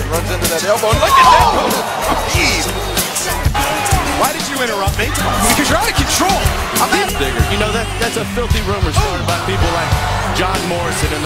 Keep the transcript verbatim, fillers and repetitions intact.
runs into that elbow. Look at that. Oh, jeez. Why did you interrupt me? Because you're out of control. I'm out of Digger. You know, that that's a filthy rumor started by people like John Morrison and